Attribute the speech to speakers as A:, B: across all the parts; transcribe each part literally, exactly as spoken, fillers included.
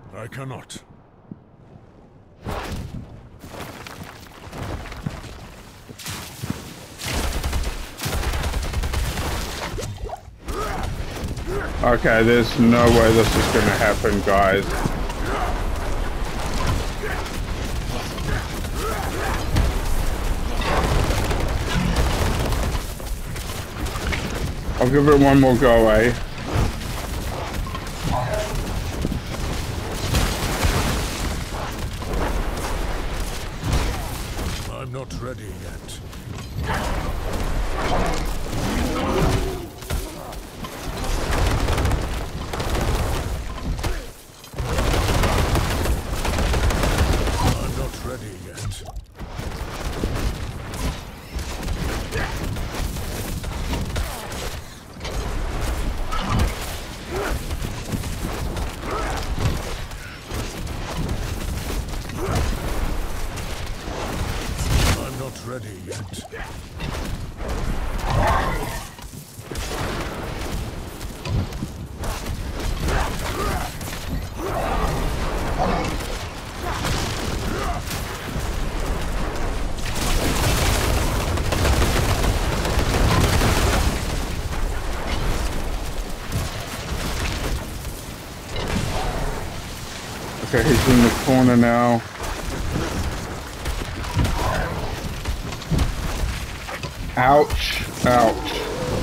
A: I cannot.
B: Okay, there's no way this is gonna happen, guys. I'll give it one more go, eh?
A: I'm not ready yet. I'm not ready yet. Ready yet.
B: Okay, he's in the corner now. Ouch, ouch.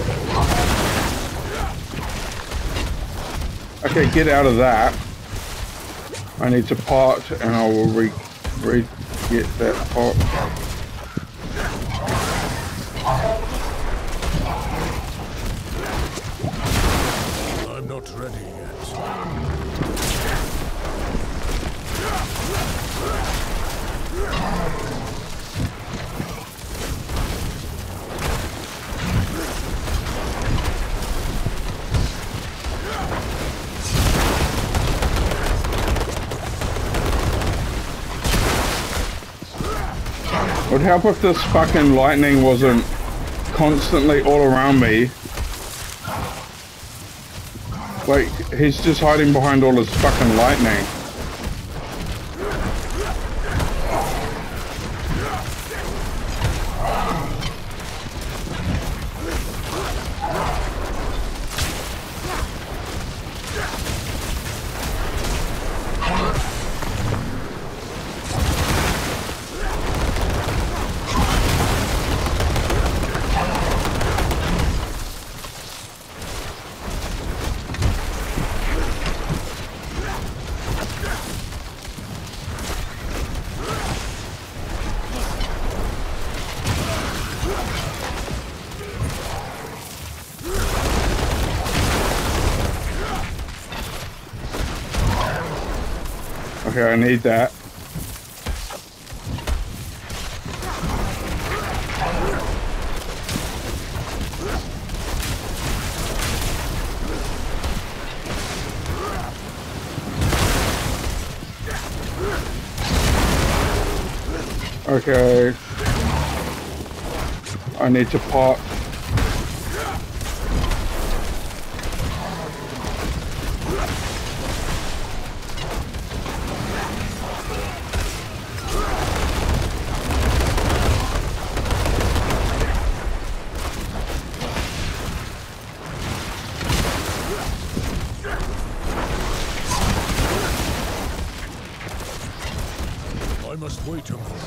B: Okay, get out of that. I need to pot and I will re, re get that pot.
A: I'm not ready yet.
B: Would help if this fucking lightning wasn't constantly all around me. Like, he's just hiding behind all this fucking lightning. Okay, I need that. Okay. I need to pop.
A: I must wait a moment.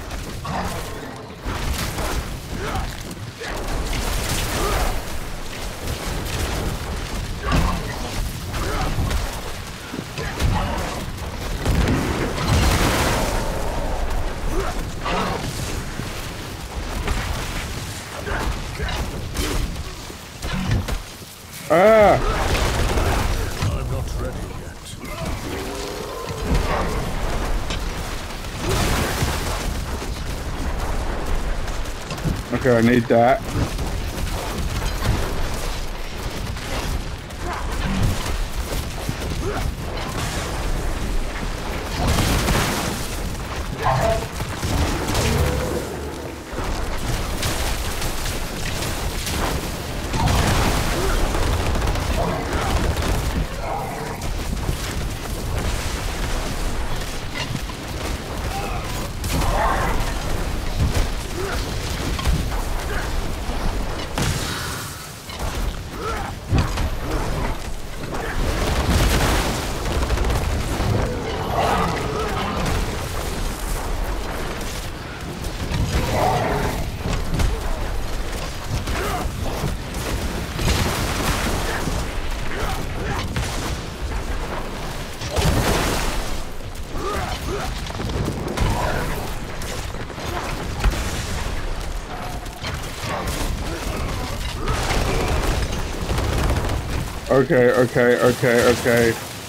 B: Ah!
A: I'm not ready yet.
B: Okay, I need that. Okay, okay, okay, okay.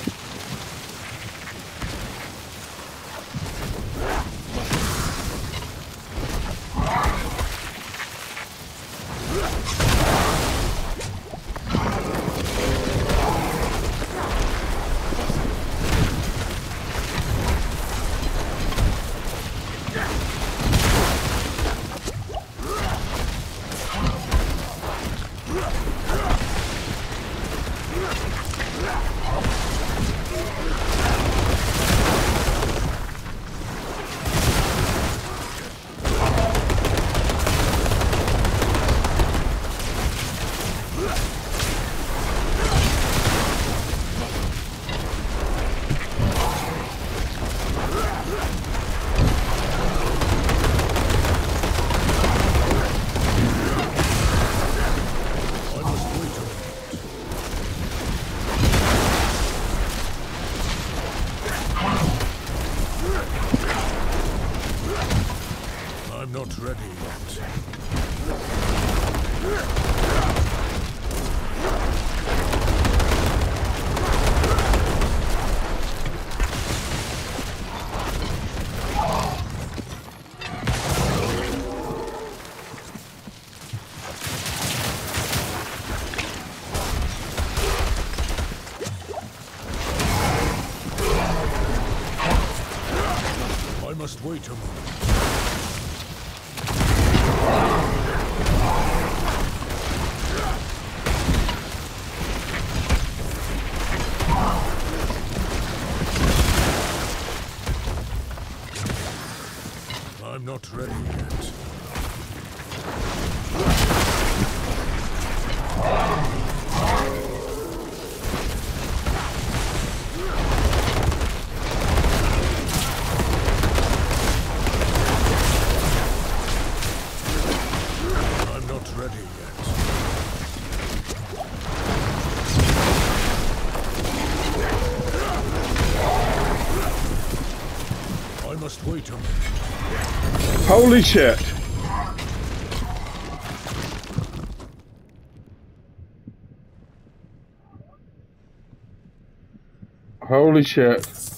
A: I'm not ready yet. I must wait a moment. I'm not ready yet. I'm not ready yet. I must wait a minute.
B: Holy shit. Holy shit.